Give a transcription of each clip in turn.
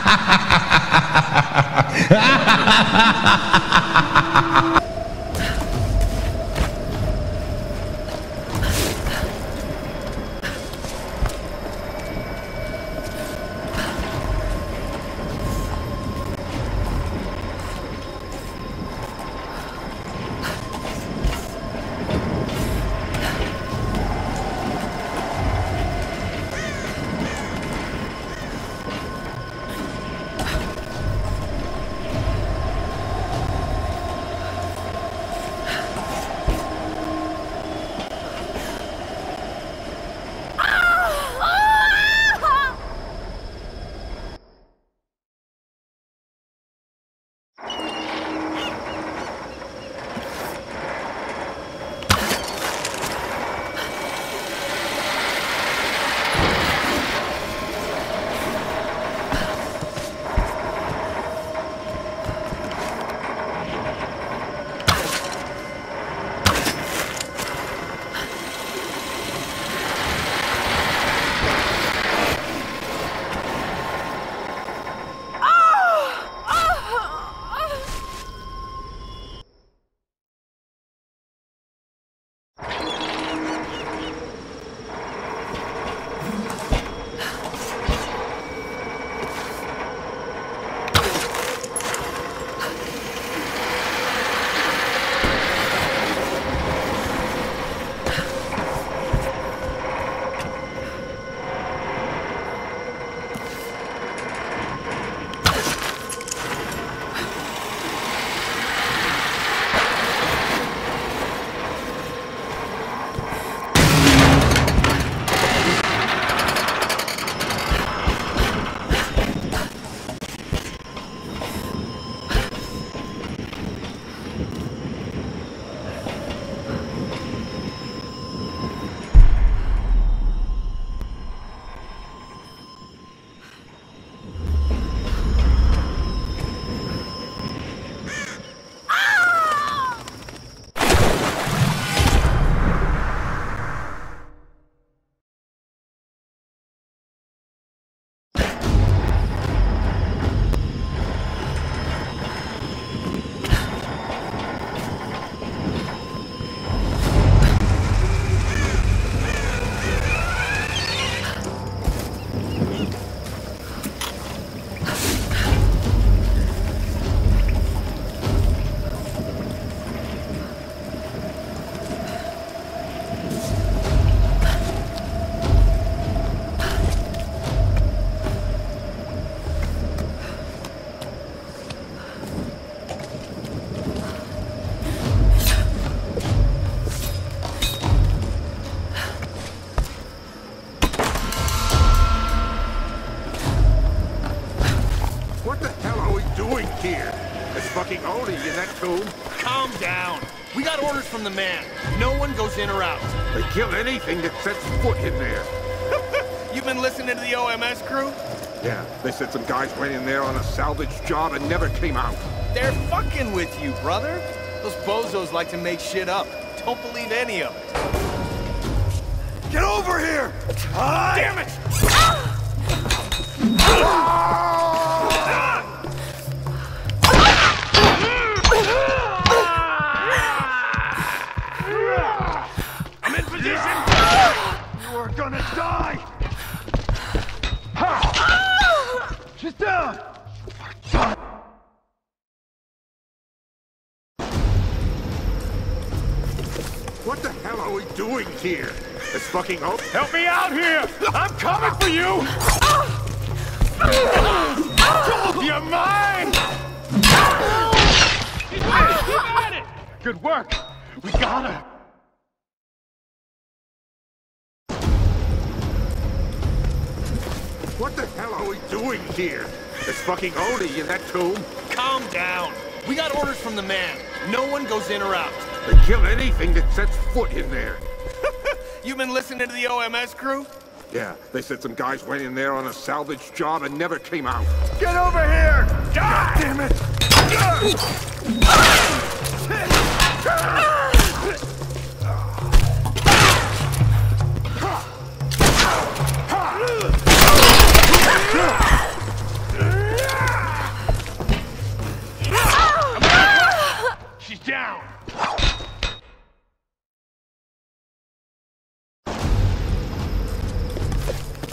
fucking Oni in that tomb. Calm down. We got orders from the man. No one goes in or out. They kill anything that sets foot in there. You've been listening to the OMS crew? Yeah, they said some guys went in there on a salvage job and never came out. They're fucking with you, brother. Those bozos like to make shit up. Don't believe any of it. Get over here! Damn it! I'm in position! You are gonna die! She's down! What the hell are we doing here? This fucking hope? Help me out here! I'm coming for you! You're mine! You got it! Good work! We got her! What the hell are we doing here? This fucking Oni in that tomb? Calm down. We got orders from the man. No one goes in or out. They kill anything that sets foot in there. You've been listening to the OMS crew? Yeah, they said some guys went in there on a salvage job and never came out. Get over here! God damn it!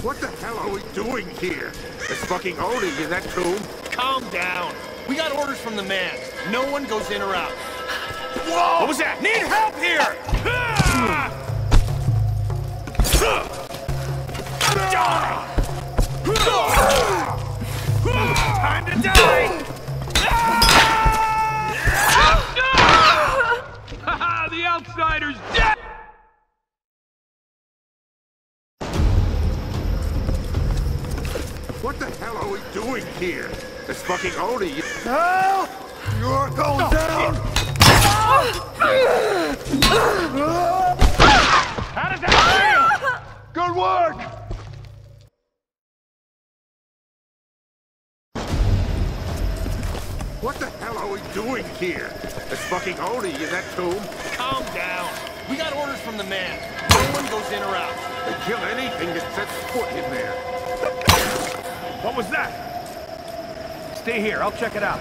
What the hell are we doing here? There's fucking Odie in that tomb. Calm down. We got orders from the man. No one goes in or out. Whoa! What was that? Need help here! Time to die! The outsider's dead! What the hell are we doing here? There's fucking Odie. Help! You're going down! How does that feel? Good work! What the hell are we doing here? There's fucking Odie in that tomb. Calm down. We got orders from the man. No one goes in or out. They kill anything that sets foot in there. What was that? Stay here, I'll check it out.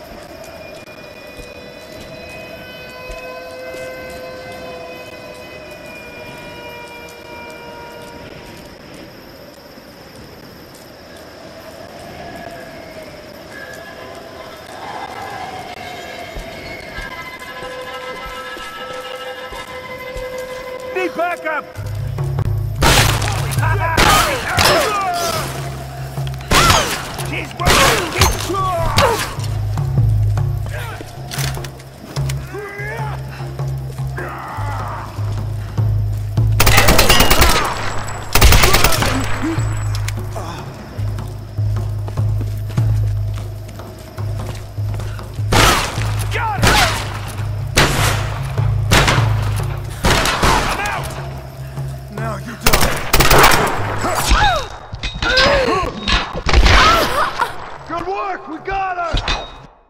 Need backup! She's good work! We got her!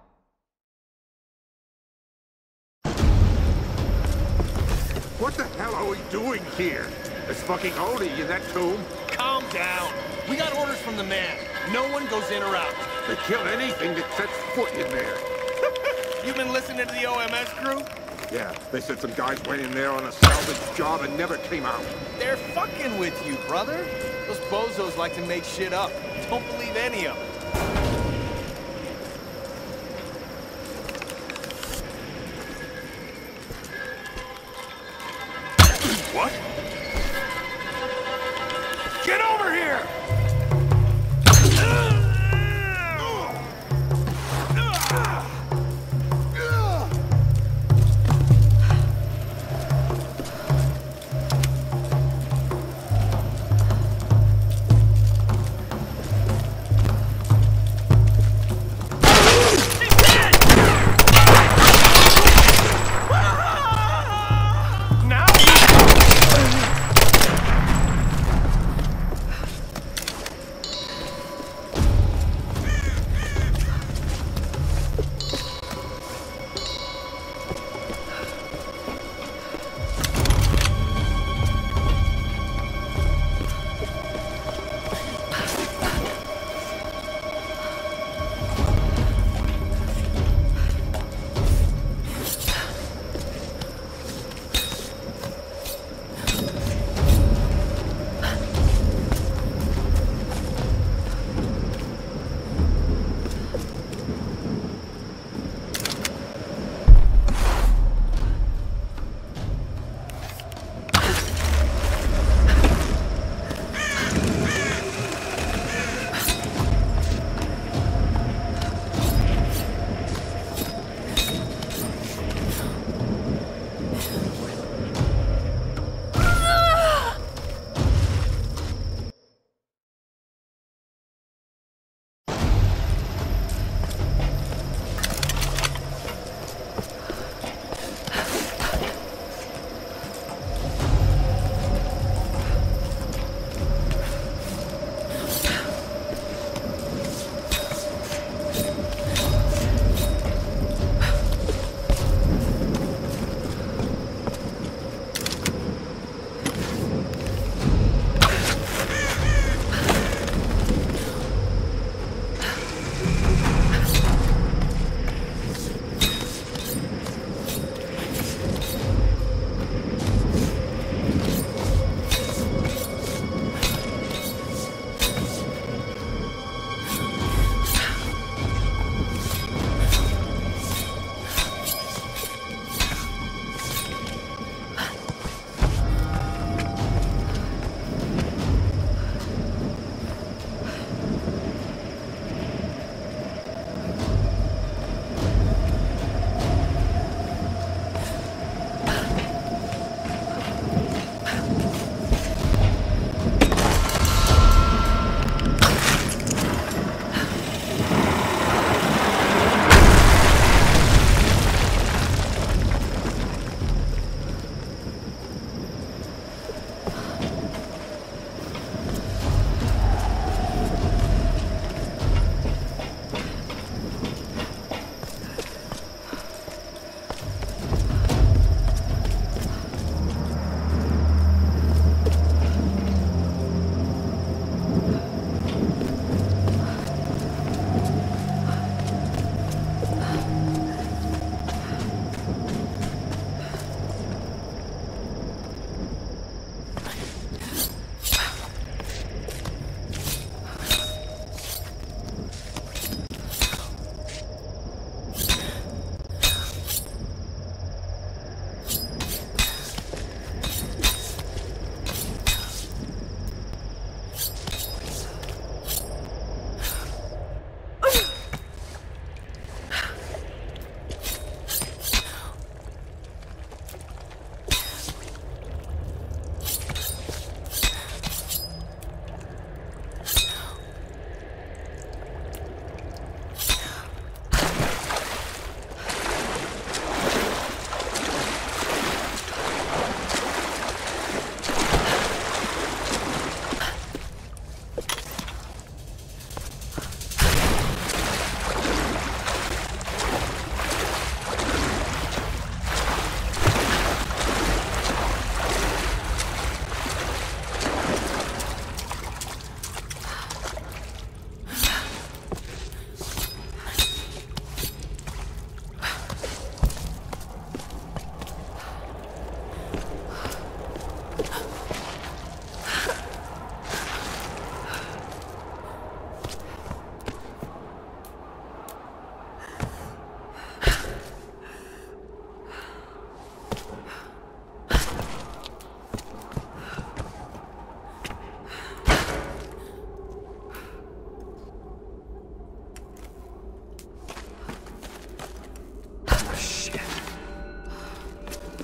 What the hell are we doing here? There's fucking Odie in that tomb. Calm down. We got orders from the man. No one goes in or out. They kill anything that sets foot in there. You been listening to the OMS crew? Yeah, they said some guys went in there on a salvage job and never came out. They're fucking with you, brother. Those bozos like to make shit up. Don't believe any of it. What? Get over here!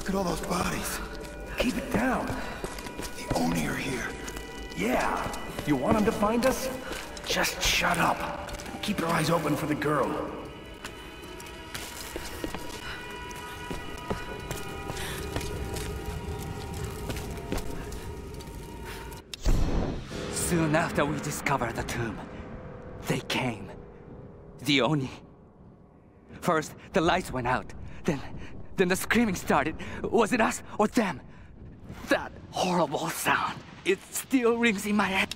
at all those bodies. Keep it down. The Oni are here. Yeah. You want him to find us? Just shut up. Keep your eyes open for the girl. Soon after we discovered the tomb, they came. The Oni. First, the lights went out. Then the screaming started. Was it us or them? That horrible sound. It still rings in my head.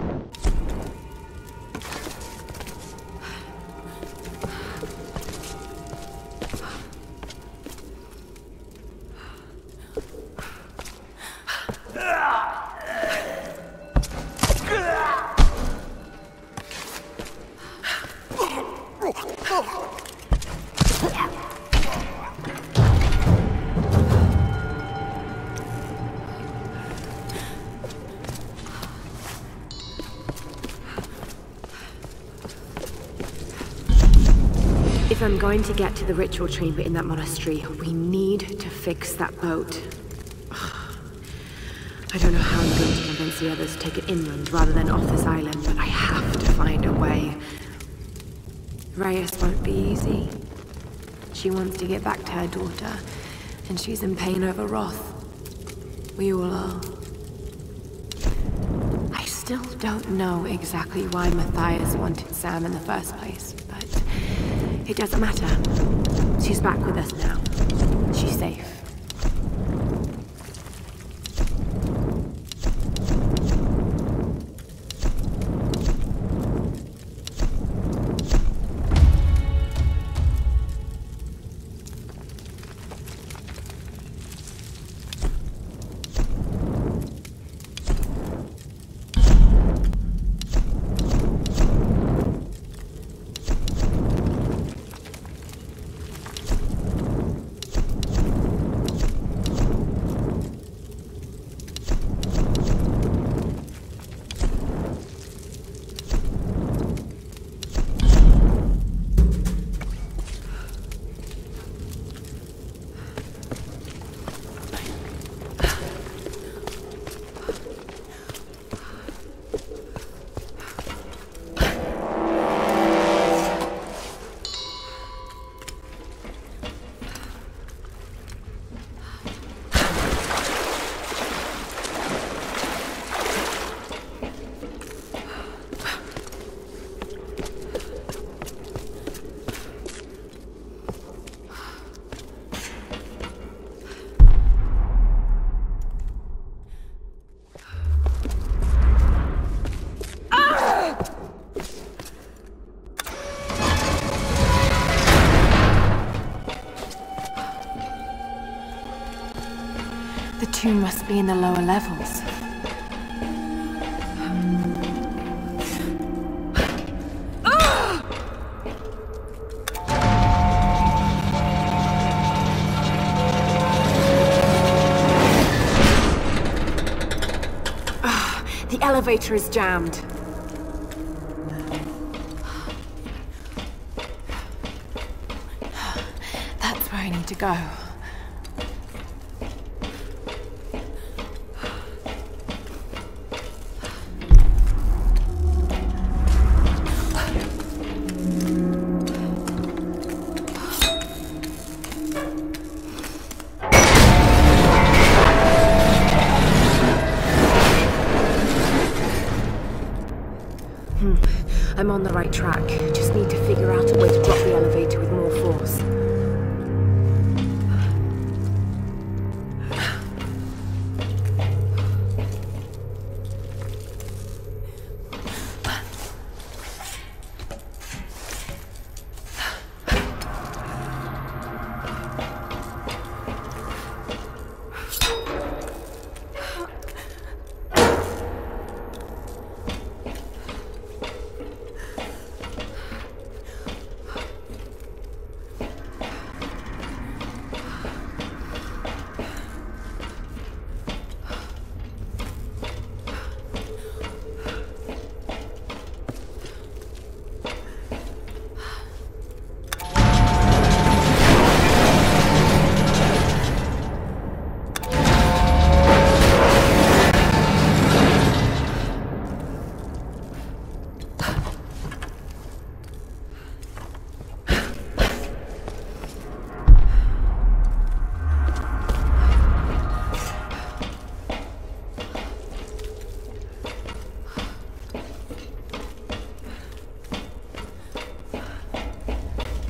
If I'm going to get to the ritual chamber in that monastery, we need to fix that boat. I don't know how I'm going to convince the others to take it inland rather than off this island, but I have to find a way. Reyes won't be easy. She wants to get back to her daughter, and she's in pain over Roth. We all are. I still don't know exactly why Matthias wanted Sam in the first place, but it doesn't matter. She's back with us now. She's safe. The tomb must be in the lower levels. The elevator is jammed. That's where I need to go. I'm on the right track. Just need to figure out a way to drop the elevator with more force.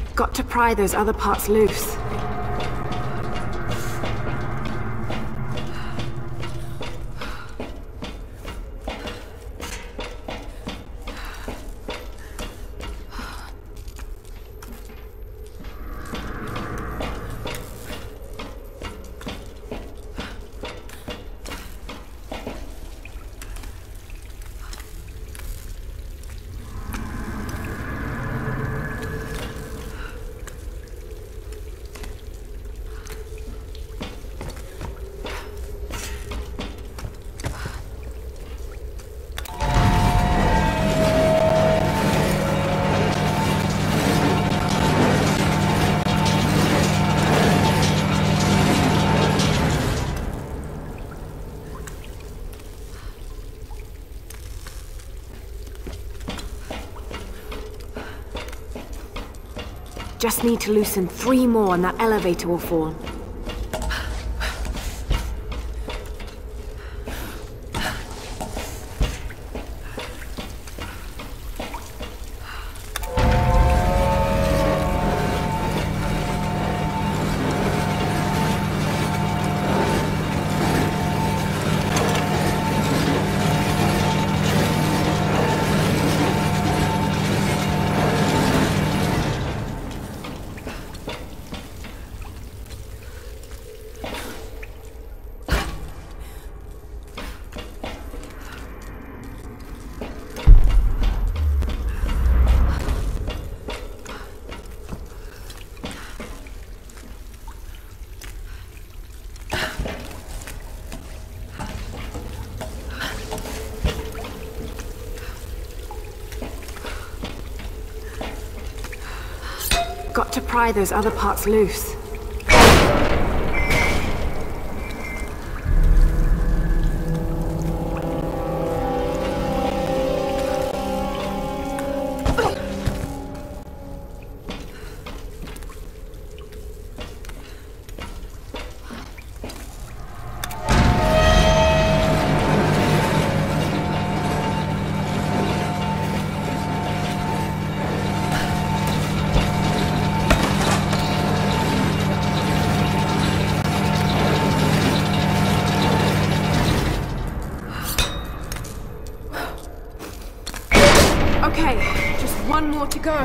Got to pry those other parts loose. Just need to loosen 3 more and that elevator will fall. Got to pry those other parts loose. Okay, just 1 more to go.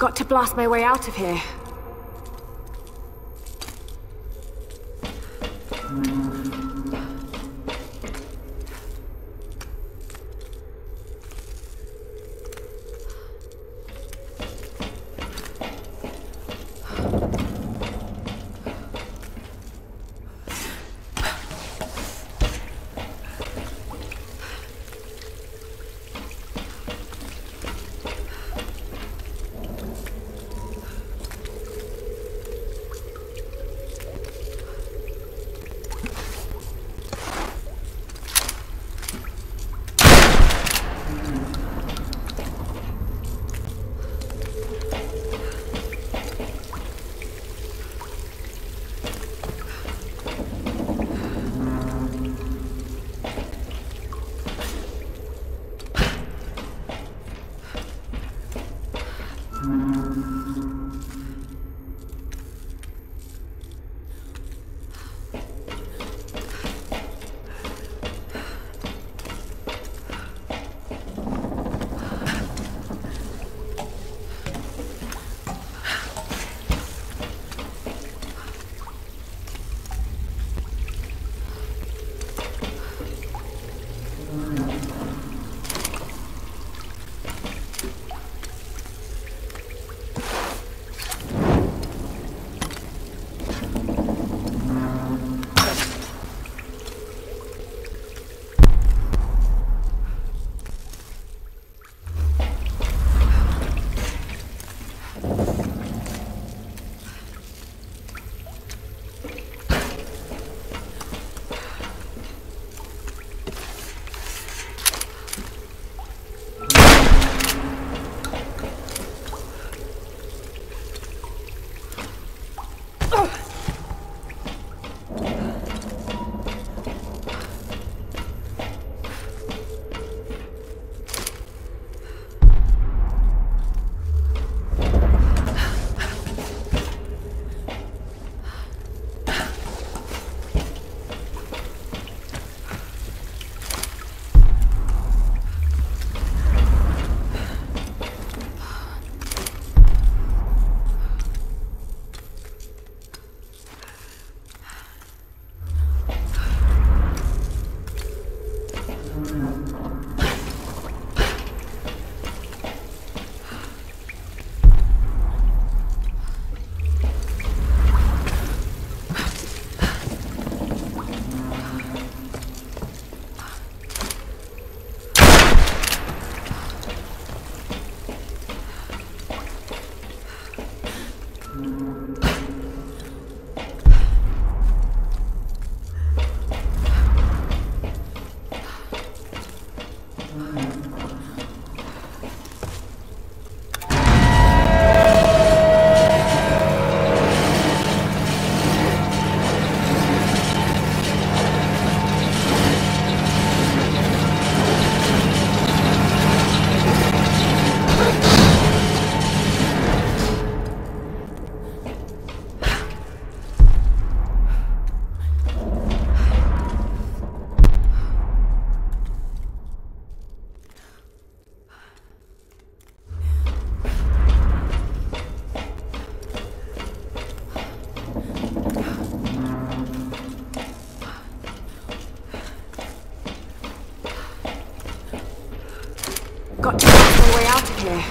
Got to blast my way out of here. Got to find my way out of here.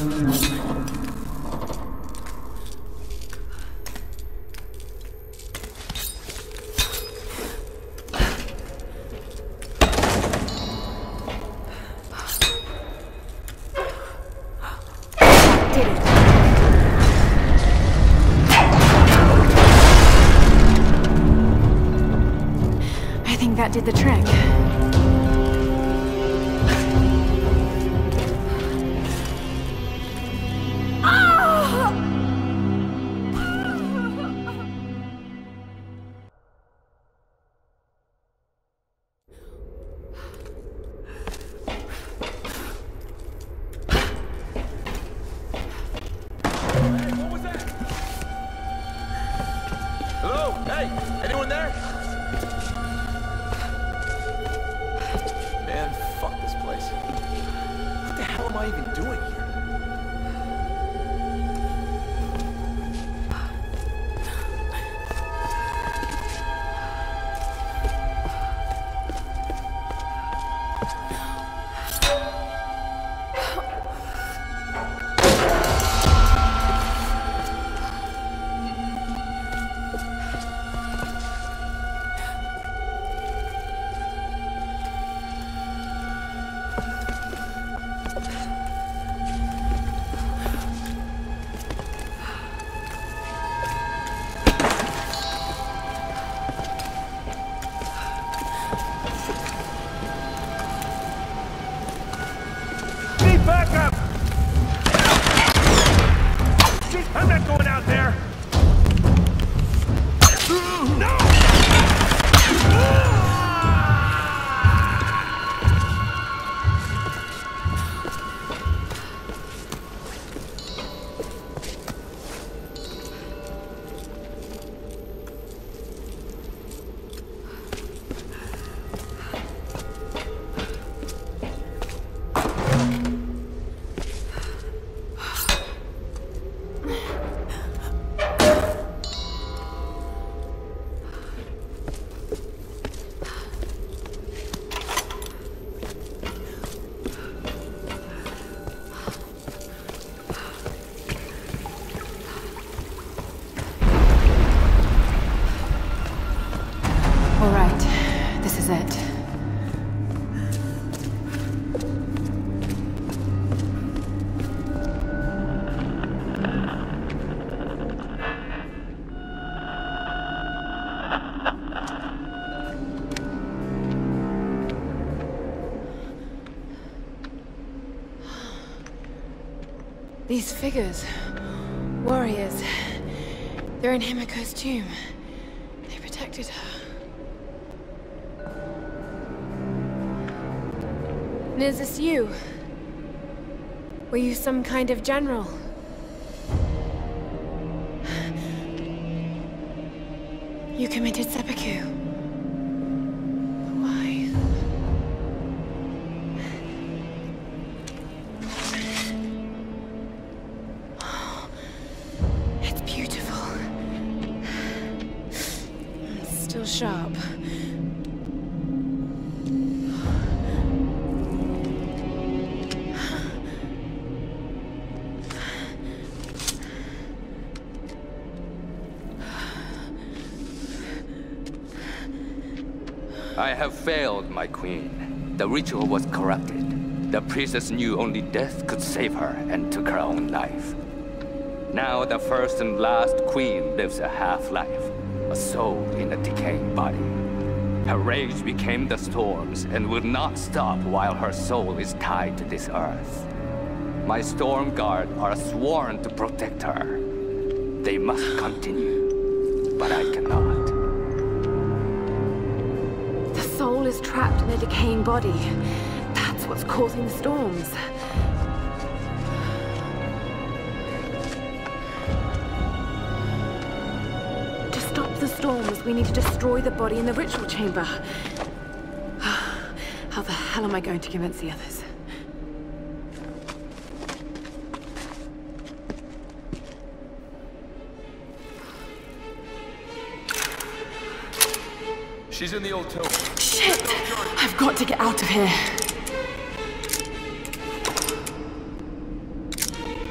That did the trick. Hello? Hey, anyone there? Man, fuck this place. What the hell am I even doing here? Back up! I'm not going out there! No! All right, this is it. These figures, warriors, they're in Himiko's tomb. They protected her. And is this you? Were you some kind of general? You committed seppuku. Why? It's beautiful. It's still sharp. I have failed, my queen. The ritual was corrupted. The priestess knew only death could save her and took her own life. Now the first and last queen lives a half-life, a soul in a decaying body. Her rage became the storms and will not stop while her soul is tied to this earth. My storm guard are sworn to protect her. They must continue, but I cannot. The soul is trapped in a decaying body. That's what's causing the storms. To stop the storms, we need to destroy the body in the ritual chamber. How the hell am I going to convince the others? She's in the old tomb. Shit! I've got to get out of here.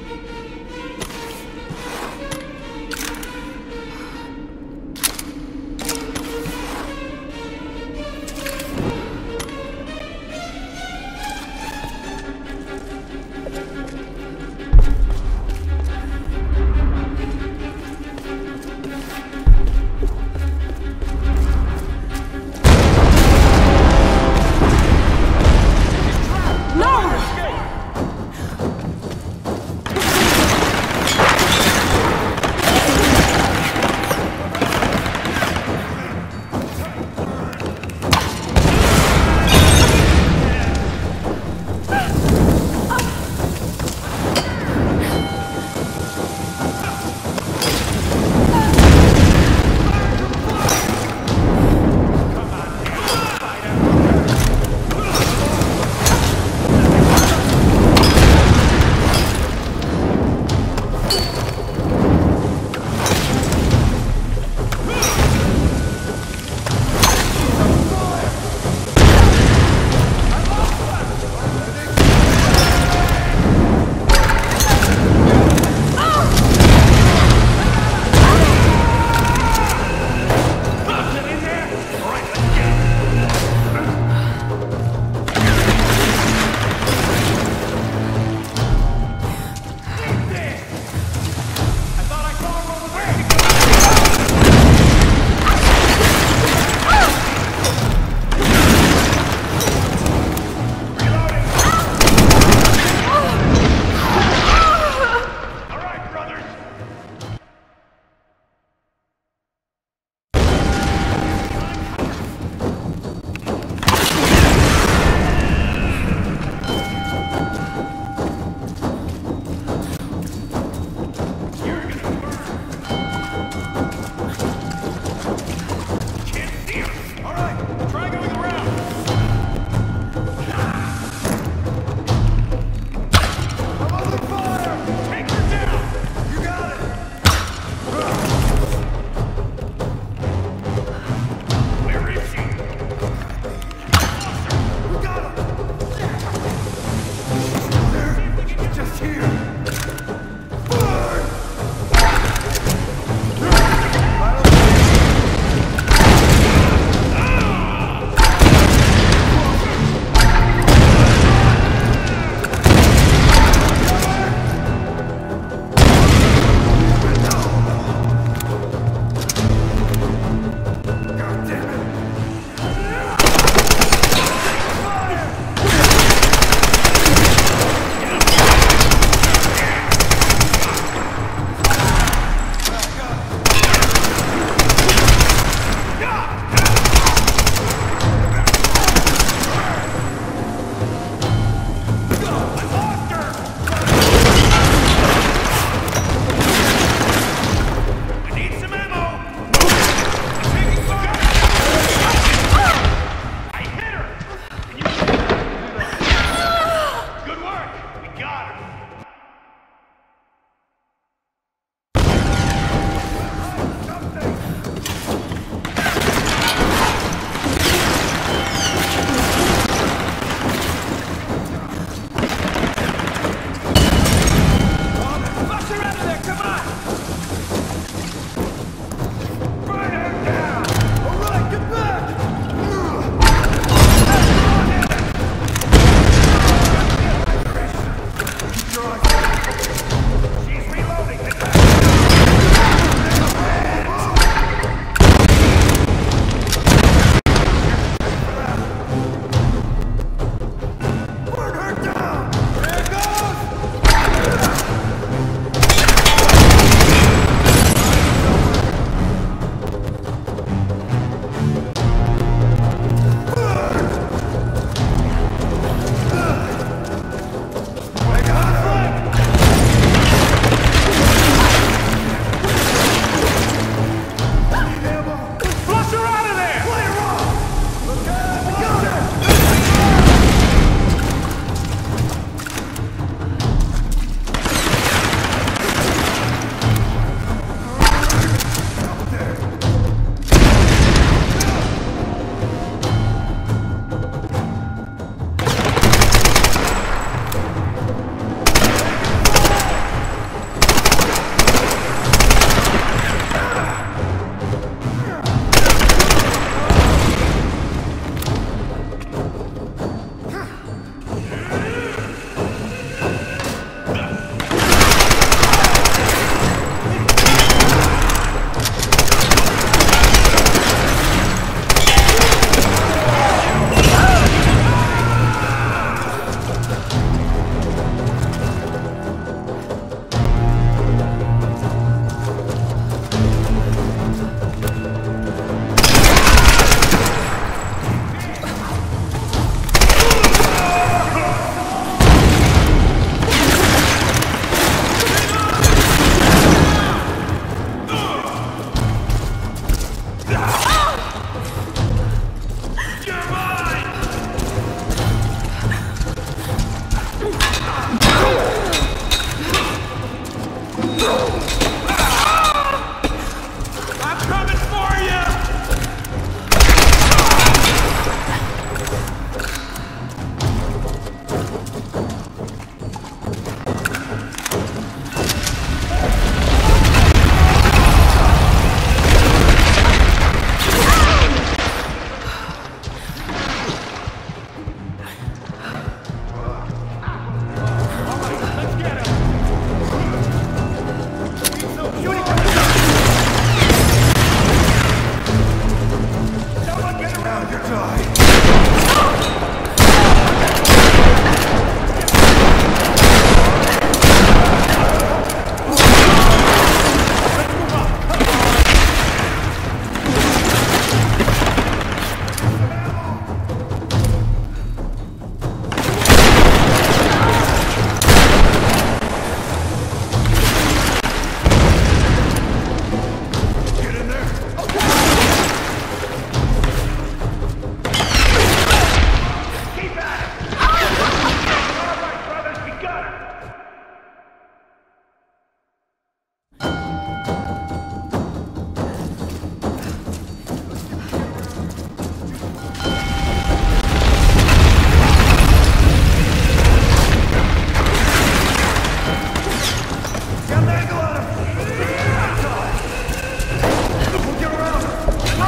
Got an angle on him! We'll get around him!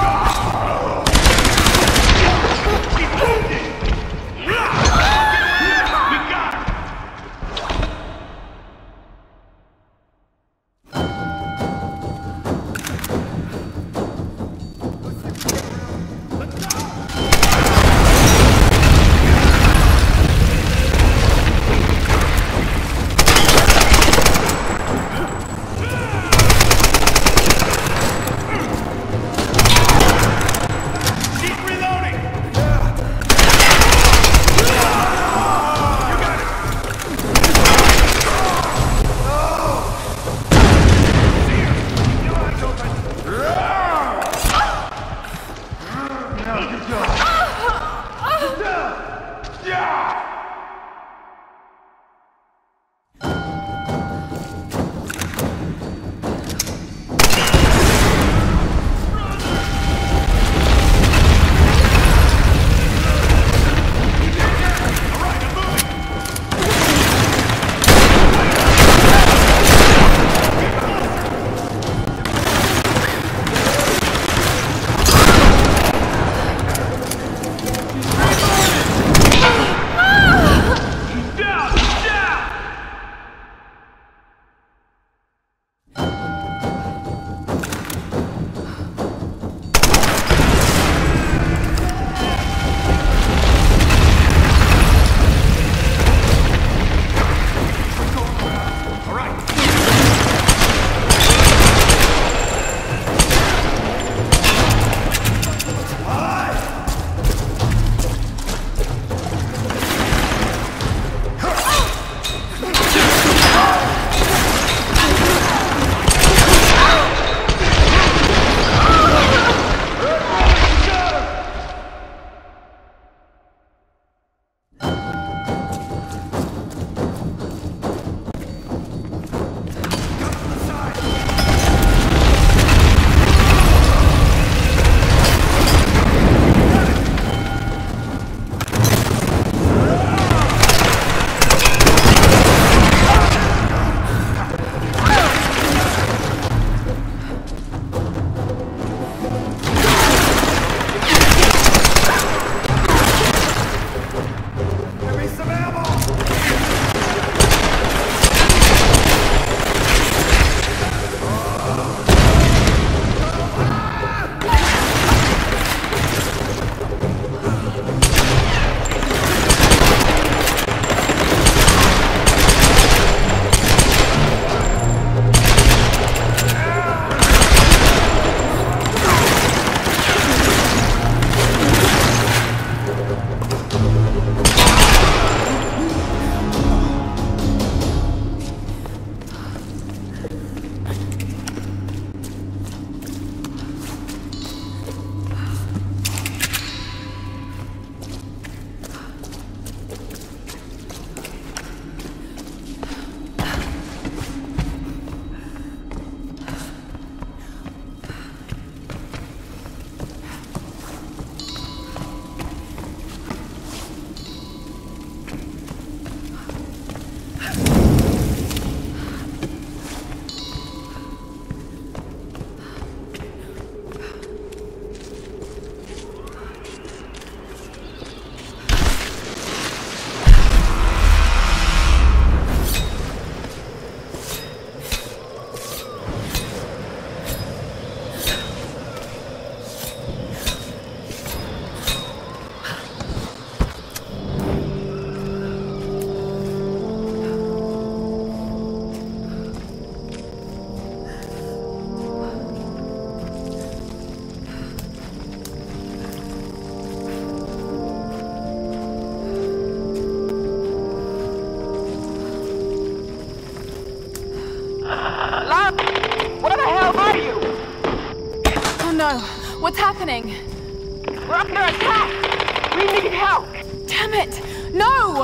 No. What's happening? We're under attack! We need help! Damn it! No!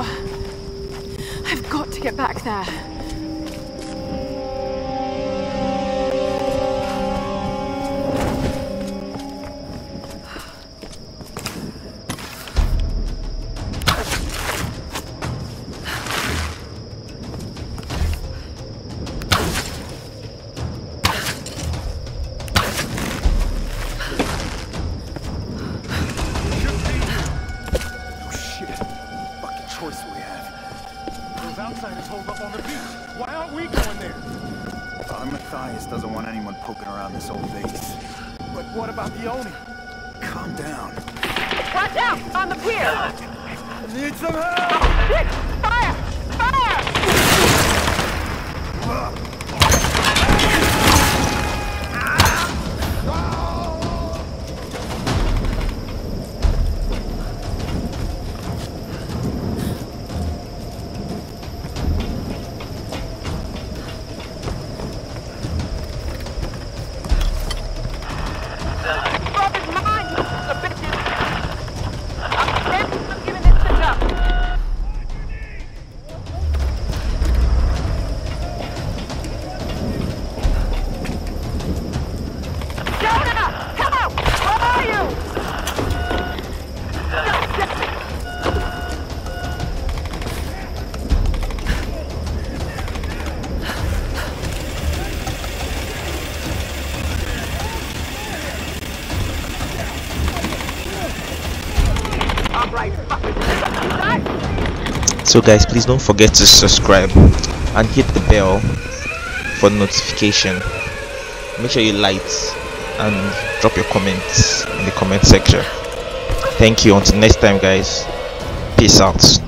I've got to get back there. Matthias doesn't want anyone poking around this old base. But what about the Oni? Calm down. Watch out! On the pier! Need some help! Oh, shit! Fire! Fire! So guys, please don't forget to subscribe and hit the bell for notification. Make sure you like and drop your comments in the comment section. Thank you. Until next time guys, peace out.